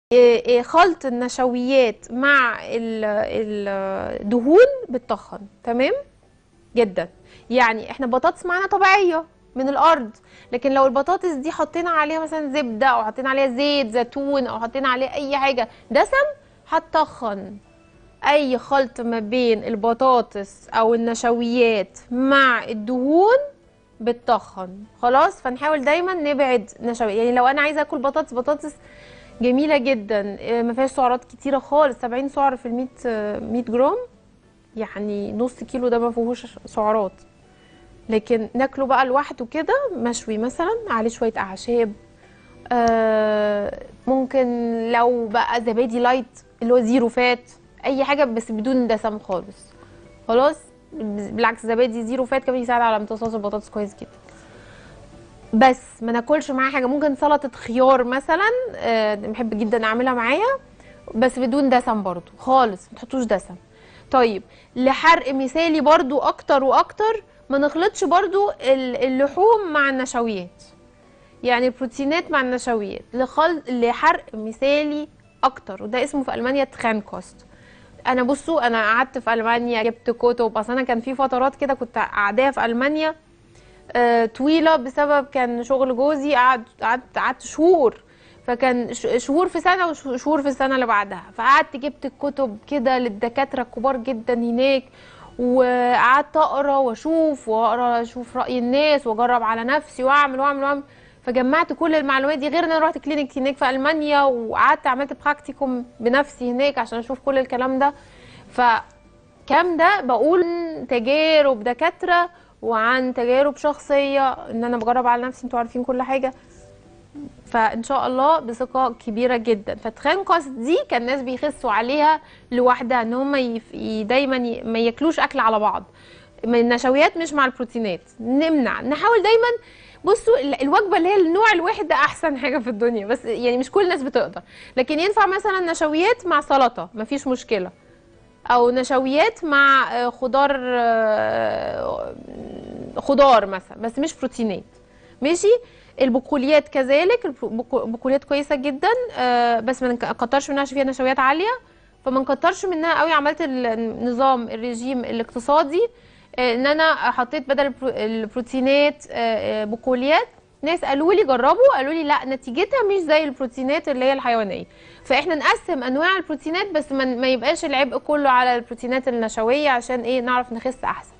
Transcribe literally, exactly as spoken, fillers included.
إيه إيه خلط النشويات مع ال- الدهون بتتخن. تمام جدا. يعني احنا بطاطس معانا طبيعيه من الارض، لكن لو البطاطس دي حطينا عليها مثلا زبده او حطينا عليها زيت زيتون او حطينا عليها اي حاجه دسم هتتخن. اي خلط ما بين البطاطس او النشويات مع الدهون بتتخن. خلاص، فنحاول دايما نبعد نشويات. يعني لو انا عايزه اكل بطاطس بطاطس جميله جدا، آه، ما فيهاش سعرات كتيره خالص، سبعين سعر في المية مية جرام، يعني نص كيلو ده ما فيهوش سعرات. لكن ناكله بقى لوحده كده مشوي مثلا عليه شويه اعشاب. آه ممكن لو بقى زبادي لايت اللي هو زيرو فات، اي حاجه بس بدون دسم خالص. خلاص، بالعكس زبادي زيرو فات كمان يساعد على امتصاص البطاطس كويس جدا. بس ما ناكلش معاه حاجه. ممكن سلطه خيار مثلا، آه بحب جدا اعملها معايا بس بدون دسم برضو خالص، ما تحطوش دسم. طيب، لحرق مثالي برضو اكتر واكتر، ما نخلطش برضو اللحوم مع النشويات. يعني البروتينات مع النشويات لخل... لحرق مثالي اكتر، وده اسمه في المانيا تخان كوست. انا بصوا، انا قعدت في المانيا جبت كتب، اصل انا كان في فترات كده كنت قاعده في المانيا آه طويله بسبب كان شغل جوزي. قعد قعدت قعدت شهور، فكان شهور في سنه وشهور في السنه اللي بعدها، فقعدت جبت الكتب كده للدكاتره الكبار جدا هناك، وقعدت اقرا واشوف واقرا اشوف راي الناس واجرب على نفسي واعمل واعمل واعمل. فجمعت كل المعلومات دي، غير ان انا رحت كلينيك هناك في المانيا وقعدت عملت براكتيكوم بنفسي هناك عشان اشوف كل الكلام ده. فكام ده بقول تجارب دكاتره وعن تجارب شخصيه، ان انا بجرب على نفسي، انتوا عارفين كل حاجه. فان شاء الله بثقه كبيره جدا. فتخان قص دي كان الناس بيخسوا عليها لوحدها، ان هم يف... دايما ي... ما ياكلوش اكل على بعض، من النشويات مش مع البروتينات. نمنع، نحاول دايما. بصوا ال- الوجبه اللي هي النوع الواحد ده احسن حاجه في الدنيا، بس يعني مش كل الناس بتقدر. لكن ينفع مثلا نشويات مع سلطه مفيش مشكله، او نشويات مع آه، خضار آه، خضار مثلا، بس مش بروتينات. ماشي. البقوليات كذلك، البقو- البقوليات كويسه جدا، آه، بس ما نكترش منها عشان فيها نشويات عاليه، فما نكترش منها قوي. عملت النظام الرجيم الاقتصادي، آه، ان انا حطيت بدل البرو- البروتينات آه، آه، بقوليات. ناس قالوا لي جربوا، قالوا لي لا نتيجتها مش زي البروتينات اللي هي الحيوانيه. فاحنا نقسم انواع البروتينات، بس ما ما يبقاش العبء كله على البروتينات النشويه، عشان ايه؟ نعرف نخس احسن.